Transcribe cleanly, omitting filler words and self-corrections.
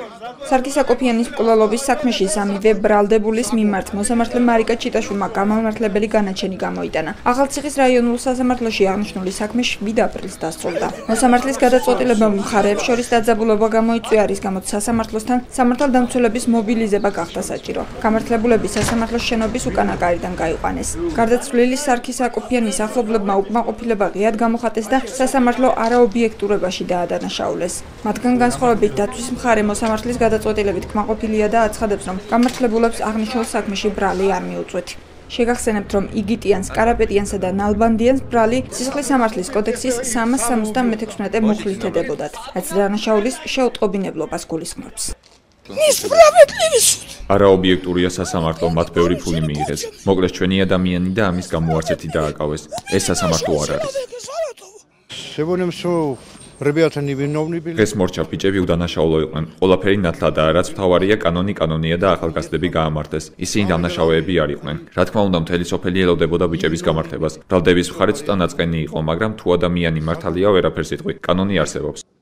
სარქისაკოფიანის მკვლელობის საქმეში სამივე ბრალდებულის მიმართ მოსამართლე მარიკა ჩიტაშვილმა გამამართლებელი განაჩენი გამოიტანა. ახალციხის რაიონულ სასამართლოში აღნიშნული საქმე 7 აპრილს დასრულდა. მოსამართლის გადაწყვეტილებამ მხარეებს შორის დაძაბულობა გამოიწვია, რის გამოც სასამართლოსთან სამართალდამცველების მობილიზება გახდა საჭირო. გამართლებულები სასამართლოს შენობის უკანა კარიდან გაიყვანეს. გარდაცვლილი სარქისაკოფიანის ახლობლებმა უკმაყოფილება ღიად გამოხატეს და სასამართლო არაობიექტურებაში დაადანაშაულეს. მათგან განსხვავებით დათვის მხარე მოსამართლის გადაწყვეტილებით კმაყოფილია და აცხადებს, რომ გამართლებულებს აღნიშნულ საქმეში ბრალი არ მიუწვეთ. შეგახსენებთ, რომ იგიტიანს, კარაპეტიანსა და ნალბანდიანს ბრალი სისხლის სამართლის კოდექსის 376 მუხლით ედებოდათ, რაც დანაშაულის შეუტყობინებლობას გულისხმობს. არაობიექტურია სასამართლო, მათ ბევრი ფული მიიღეს. მოკლეს ჩვენი ადამიანი და ამის გამო არც ერთი დააკავეს. ეს სასამართლო არ არის. ეს მორჩა ბიჭები უდანაშაულო იყვნენ. ყველაფერი ნათლადაა, რაც მთავარია კანონია და ახალგაზრდები გაამართეს. ისინი დამნაშავეები არ იყვნენ. რა თქმა უნდა, მთელი სოფელი ელოდებოდა ბიჭების გამართებას. ბრალდების მხარე ცოტა ნაწყენი იყო, მაგრამ თუ ადამიანი მართალია, ვერაფერს იტყვი. კანონი არსებობს.